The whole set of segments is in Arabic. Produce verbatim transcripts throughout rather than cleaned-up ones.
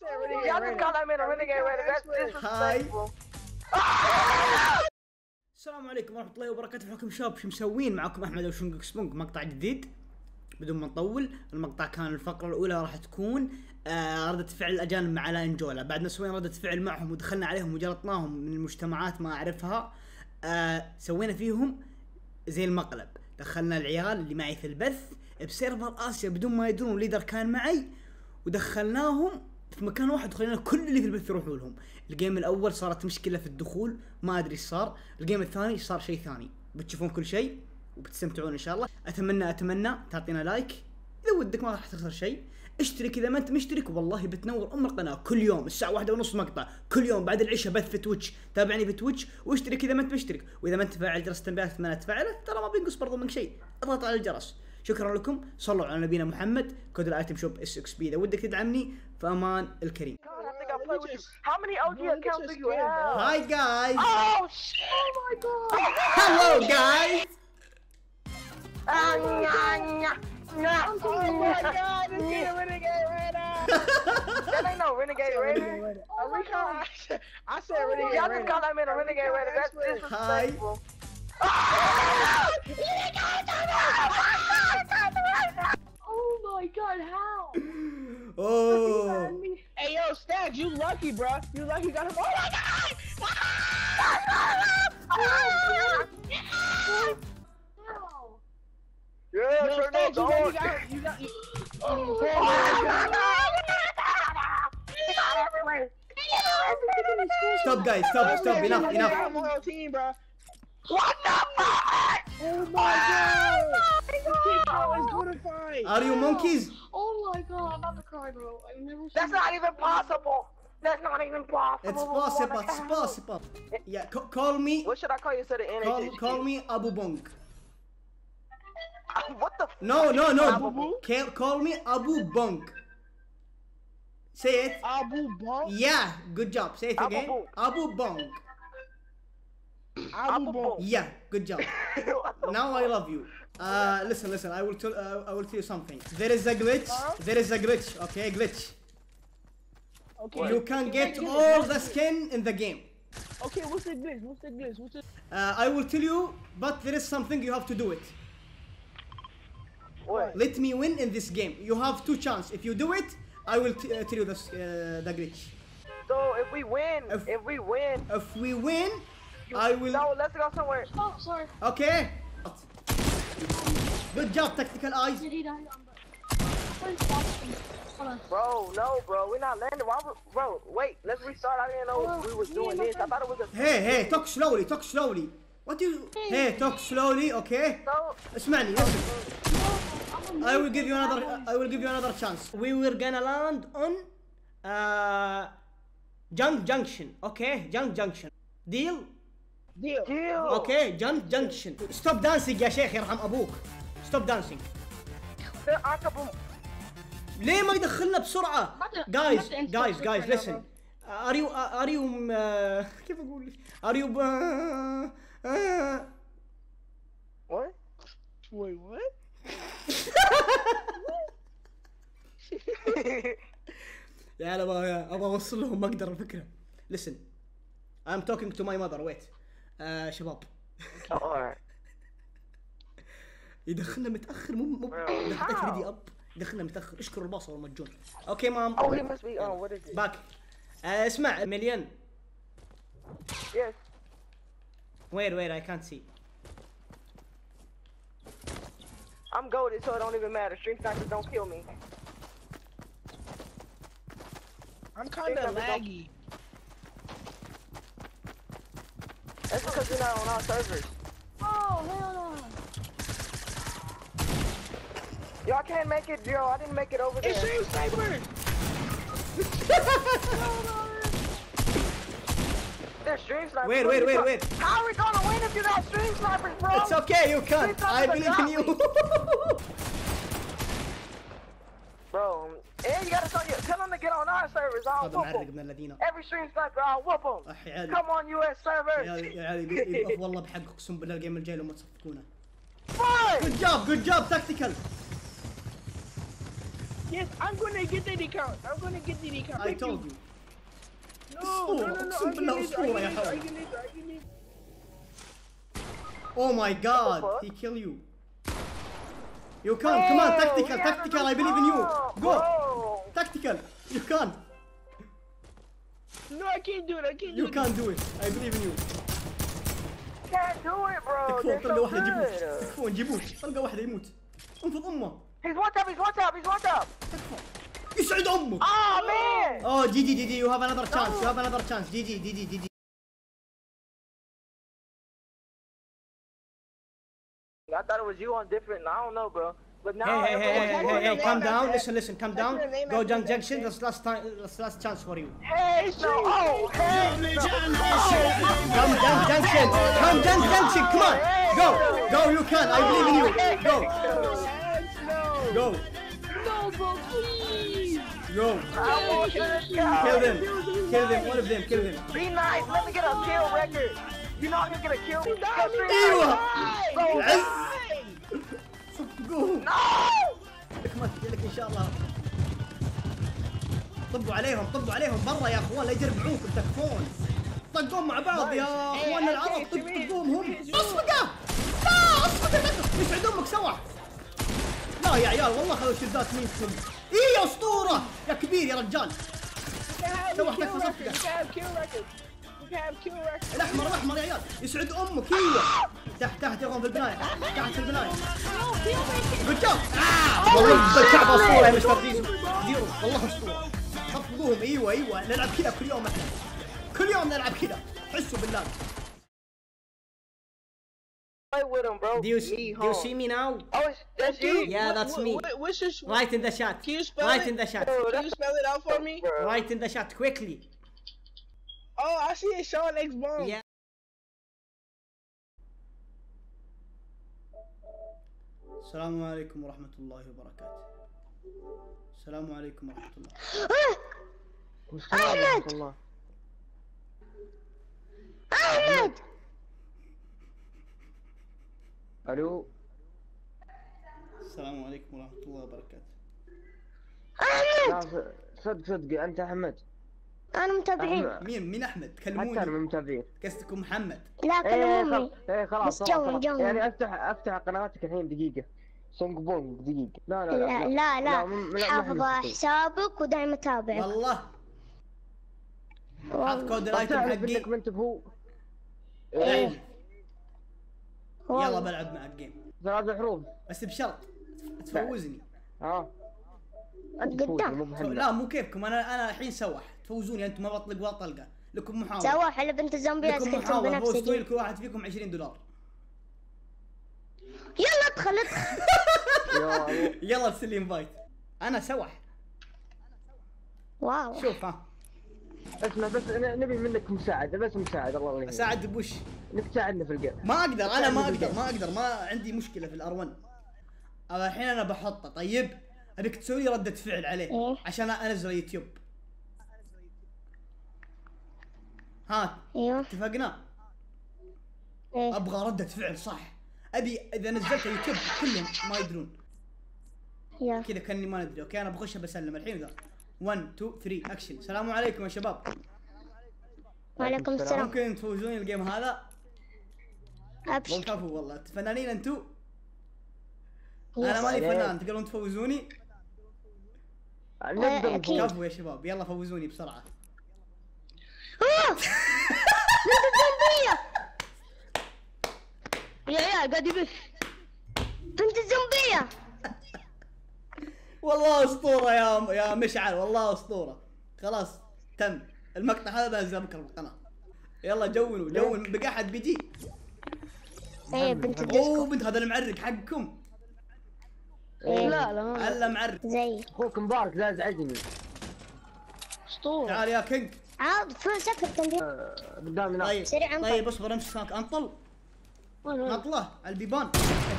Y'all just call that man a renegade raider. That's disrespectful. السلام عليكم ورحمة الله وبركاته. حكم شباب شو مسوين؟ معكم أحمد وشنقك سبونك. مقطع جديد بدون ما نطول. المقطع كان الفقرة الأولى راح تكون آه ردة فعل الأجانب مع لا انجولا. بعد ما سوينا ردة فعل معهم ودخلنا عليهم وجلطناهم من المجتمعات ما أعرفها، آه سوينا فيهم زي المقلب. دخلنا العيال اللي معي في البث بسيرفر آسيا بدون ما يدرون. ليدر كان معي ودخلناهم في مكان واحد وخلينا كل اللي في البث يروحوا لهم. الجيم الاول صارت مشكله في الدخول، ما ادري ايش صار. الجيم الثاني صار شيء ثاني. بتشوفون كل شيء وبتستمتعون ان شاء الله. اتمنى اتمنى تعطينا لايك اذا ودك، ما راح تخسر شيء. اشترك اذا ما انت مشترك، والله بتنور ام القناه. كل يوم الساعه واحدة ونص مقطع، كل يوم بعد العشاء بث في تويتش. تابعني في تويتش واشترك اذا ما انت مشترك، واذا ما انت فاعل جرس التنبيهات اتمنى تفعله، ترى ما بينقص برضو منك شيء. اضغط على الجرس. شكرا لكم. صلوا على نبينا محمد. كود الايتم شوب اس اكس بي. اذا ودك تدعمني فامان الكريم. How many O G accounts do you have? Hi guys. Oh shit! Oh my god! Hello guys. Ah, nah, nah, nah. Oh my god, this is a renegade raider! That ain't no renegade raider. Oh my god! I said renegade Y'all raider. just call that man a renegade raider. That's disrespectful. Oh my god, how? Oh. Hey yo, Stag, you lucky, bro. You lucky you got him. Oh my god! Yeah, No, sure Stag, no, you dog. got you got you got you. Stop guys, stop, stop, enough, enough. I'm on your team, bro. What the fuck? Oh my god! This kid, bro, is mortified. Are you monkeys? Oh my god, I'm about to cry, bro. I've never seen That's not even possible. That's not even possible. It's possible, it's possible. Yeah, ca- call me, What should I call you instead of N H call, H Q? call me Abu Bong. What the f? No, no, no. Abu? Call, call me Abu Bong. Say it. Abu Bong. Yeah, good job. Say it Abu again. Bong. Abu Bong. Abu Bong. Yeah, good job. Now I love you. Uh, listen, listen. I will tell. Uh, I will tell you something. There is a glitch. There is a glitch. Okay, glitch. Okay. You can get all the skin in the game. Okay, what's the glitch? What's the glitch? What's the? Uh, I will tell you, but there is something you have to do it. What? Let me win in this game. You have two chances. If you do it, I will t- uh, tell you the uh, the glitch. So if we win, If- if we win, If we win, I will. no, let's go somewhere. Oh, sorry. Okay. Good job, tactical eyes. Did he die? Where's Boston? Hold on. Bro, no, bro, we're not landing. Why would, bro, wait, let's restart. I didn't know we was doing this. I thought it was a. Hey, hey, talk slowly, talk slowly. What do you? Hey, talk slowly, okay? So, اسمعني, listen. I'm a I will give you another. I will give you another chance. We were gonna land on uh, Junk Junction, okay? Junk Junction. Deal? Deal. deal. Okay, Junk Junction. Stop dancing يا شيخ يرحم أبوك. Stop dancing. There are a couple. ليه ما يدخلنا بسرعة؟ Mother- Guys, mother and guys, sister guys, right now, listen. Are you, are you, uh, كيف أقول؟ Are you, uh, uh, What? Wait, what? يا أنا أبغى أبغى أوصل لهم ما أقدر الفكرة. Listen, I'm talking to my mother. Wait. Uh, شباب. Alright. يدخلنا متأخر مو مو إذا حطيت How? ريدي أب يدخلنا متأخر. اشكر الباص والمجون. Okay mom. Oh, he must be. Oh, what is it? Back. Uh, اسمع مليون. Yes. Wait, wait, I can't see. I'm goaded, so it don't even matter. Stream snipers don't kill me. I'm kinda laggy. That's because you're not on our servers. Oh, hell no. Yo, I can't make it, yo. I didn't make it over It's there. Stream Sniper. There's stream snipers. Wait, What wait, are you wait, talk- wait. How are we gonna win if you got stream snipers, bro? It's okay, you can. Stream snipers I are believe in you. Bro, and you gotta tell, you, tell them to get on our servers. I'll هذا whoop معرق them. من الذين. Every stream sniper, I'll whoop them. أح يا عيالي. Come on, U S servers. يا عيالي يا عيالي يقف والله بحق اقسم بالله الجيم الجاي لو ما تصفقونه. Fine. Good job, good job, tactical. Yes, I'm gonna get the decount. I'm gonna get the decount. I told you. No, no, no, no. أقسم بالله أسطورة يا حول. Oh my god, he kill you. You can, come on, tactical, tactical, I believe in you. Go, tactical, you can. No, I can't do it, I can't do You it. can do it, I believe in you. Can't do it, bro. تكفون They're طلقة so واحدة يموت. good. تكفون جيبوه، طلقة واحدة يموت. انفض أمه. He's one tap, he's one tap, he's one tap. يسعد أمك. Oh, man. Oh, G G, G G, you have another chance, you have another chance. G G, G G, G G. I thought it was you on different, I don't know, bro. But now, Hey, hey, hey, hey, hey, hey, hey, calm That's down. your Listen, listen, calm down. your name Go after junk that junction. shit. That's last time. That's last chance for you. Hey, no, oh, hey, no. Come junk junction. Come junk junction. Come on. Go, go. You can. I believe in you. Go, go, No, bro, please. go. I want you to go. Kill them. Kill them. One of them. Kill them. Be nice, let me get a kill record. You know I'm gonna kill me. ايوه. Bro, العز. صفقوهم. no! لك ما لك ان شاء الله. طبوا عليهم. طبوا عليهم برا يا اخوان لا يجربعوكم تكفون. طقوهم مع بعض يا اخوان العرب. طقوهم هم. اصفقه. لا اصفقه. يسعد امك سوا. لا يا عيال والله خذوا شدات منكم. ايه يا اسطوره يا كبير يا رجال. سوحتك في صفقه. الاحمر الاحمر يا عيال يسعد امك. ايوه تحت تحت يا اخوان في البنايه. تحت في البنايه. قلت آه والله الكعبه اسطوره يا مستر ديزو. ديرو والله اسطوره. صفقوهم. ايوه ايوه نلعب كذا كل يوم احنا. كل يوم نلعب كذا. حسوا بالله. Play with him, bro. Do you Me see, do home. you see me now? Oh, it's, that's you? Yeah, that's me. What's your Write in the chat. Can you spell Write it? in the chat. Can you spell it out for me? Bro. Write in the chat quickly. Oh, I see it. Sean X Bone. Yeah. السلام عليكم ورحمة الله وبركاته. السلام عليكم ورحمة الله. أحمد. أحمد. ألو. السلام عليكم ورحمة الله وبركاته. أحمد. صدق صدق أنت أحمد. أنا متابعين. مين مين أحمد؟ حتى أنا كلموني. من متابعين. قصدكم محمد. لا إيه كلموني. خلاص إيه خلاص بس خلاص، جوهم خلاص. جوهم. يعني أفتح أفتح قناتك الحين دقيقة. سونج بونج دقيقة. لا لا لا لا لا م- لا، ما حافظة إحنا حسابك ودايما أتابعك. والله. حط والله. كود طب الايتم تعرف حقي. إنك ما أنت بهو. إيه. يلا والله. بلعب معك جيم ثلاث حروف. بس بشرط تفوزني. ها. أنت تفوز قدام. مو بحنا. لا مو كيفكم انا انا الحين سوح تفوزوني انتم ما بطلق ولا طلقه. لكم محاولة. سوا حل بنت الزومبي لكم اسكت محاولة فوزتوا بنفسجي. لكل واحد فيكم عشرين دولار. يلا ادخل ادخل. يا يلا ارسل لي انفايت. انا سوح. واو. شوف ها. اسمع بس ن- نبي منك مساعدة بس مساعدة الله يهديك. اساعد بوش. انك تساعدنا في الجيم. ما اقدر انا ما اقدر ما اقدر ما عندي مشكله في الار واحد. أنا الحين انا بحطه طيب ابيك تسوي لي رده فعل عليه إيه. عشان انزل يوتيوب. ها ايوه. اتفقنا. ايه. ابغى رده فعل صح. ابي اذا نزلت يوتيوب كلهم ما يدرون يلا. كذا كاني ما ندري. اوكي انا بخش بسلم الحين ذا واحد اثنين ثلاثة اكشن. السلام عليكم يا شباب. وعليكم السلام. ممكن تفوزوني الجيم هذا؟ ابشر. كفو والله فنانين انتو. انا ماني فنان تقدرون تفوزوني. نقدر أكيد. نفوز. كفو يا شباب يلا فوزوني بسرعه. آه! بنت الزومبية. يا عيال قاعد يبث. بنت الزومبية. والله اسطوره يا يا مشعل والله اسطوره. خلاص تم المقطع هذا بنزل بكره بالقناه. يلا جونوا جون بقى احد بيجي. ايه بنت اوه الديسكو. بنت هذا المعرق حقكم. إيه. لا لا ما الا معرق. زي اخوك مبارك لا ازعجني. اسطورة. تعال يا كينج. عاد فل سكر تنبيه. آه، قدامي ناس. طيب سريع انطل. طيب اصبر امسك هناك انطل. وين وين؟ نطله على البيبان.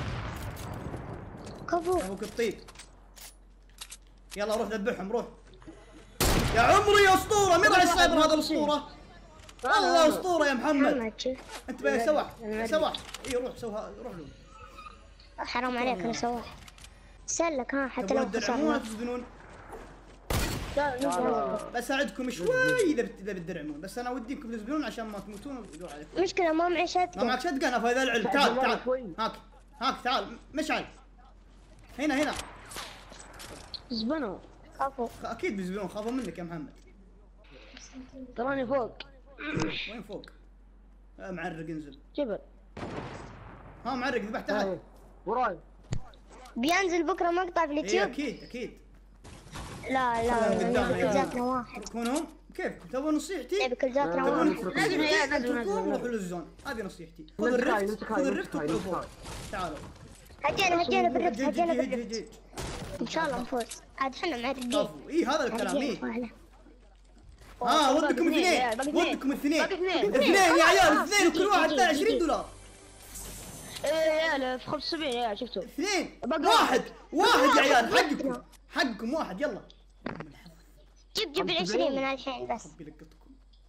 كفو. ابوك الطيب. يلا روح ذبحهم روح. يا عمري يا اسطوره مين راح السايبر هذا الاسطوره؟ والله اسطوره يا محمد. محمد شوف. انت بقى سوح سوح اي روح سوها روح له. حرام عليك انا سواح. سلك ها حتى تبون لو تدعمون ولا خسرنا. تسجنون؟ لا نزل. بساعدكم شوي اذا بت- اذا بتدرعمون، بس انا وديكم تزبلون عشان ما تموتون ويدور عليكم. مشكلة ما معي ما شتقة. معك شتقن افا هذا العلم. تعال تعال هاك هاك تعال مشعل هنا هنا. زبنوا خافوا. خ- اكيد بيزبلون، خافوا منك يا محمد. تراني فوق وين فوق؟ آه معرق انزل. جبل. ها معرق ذبحت احد. وراي بينزل بكرة مقطع في اي اليوتيوب. اكيد اكيد. لا لا خلهم قدامنا بكل يلا. ذاتنا واحد. تكونون كيف تبغى إيه نصيحتي؟ بكل ذاتنا تبغى واحد. نصيحتي؟ لازم يا- لازم- اتركوهم لازم. وروحوا للزون، هذه نصيحتي. خذ نمسك هاي، الرفت نمسك خذ هاي، الرفت نمسك هاي، واطلعوا فوق. نمسك تعالوا. هجينا هجينا بالرفت جي- هجينا جي- جي- بالرفت. جي- جي. ان شاء الله نفوز. عاد احنا معرقين. كفو اي هذا الكلام اي. معرقين. ها باقي ودكم اثنين، اثنين يا، باقي اثنين. ودكم اثنين باقي اثنين. اثنين يا عيال آه، اثنين وكل جي- واحد جي- له جي- عشرين جي. دولار. ايه يا لا في خمسة وسبعين يا شفتوا. اثنين باقي واحد واحد يا عيال واحد. حقكم حقكم واحد يلا. جيب جيب العشرين من الحين بس. ربي يلقطكم.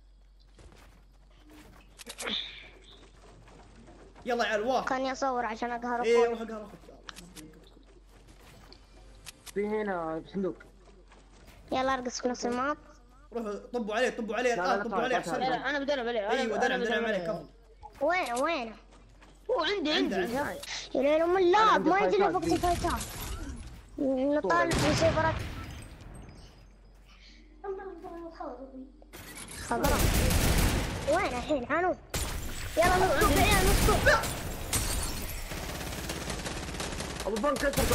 يلا يا عيال واحد. كان يصور عشان اقهر ايه اخوي. روح اقهر اخوك يلا. ربي يلقطكم. في هنا صندوق. يلا ارقص في نص الماب. روحوا طبوا عليه طبوا عليه لا، لا، الان طبوا لا، عليه لا، احسن. لا لا انا بدرب عليه. أنا- ايوه أنا درعم درعم عليه كفو. وينه وينه؟ هو عندي عنده، عندي عنده. هاي. يا ليل ام اللاب عندي ما ينزل فايتات وقت دي. الفايتات. نطالب في سيرفرات. خبر. وين الحين عنود؟ يلا نسكوب يا عيال نسكوب. ابو بن كسر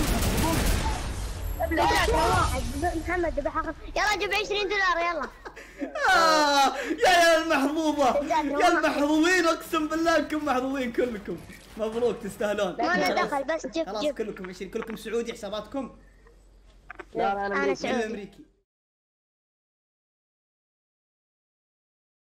واحد محمد ذبح اخر. يلا جيب عشرين دولار يلا. آه يا يا المحظوظة يا المحظوظين اقسم بالله انكم محظوظين كلكم. مبروك تستاهلون. ما لنا دخل بس جيب خلاص جيب. كلكم عشرين كلكم سعودي حساباتكم. لا لا انا انا من سعودي. الامريكي.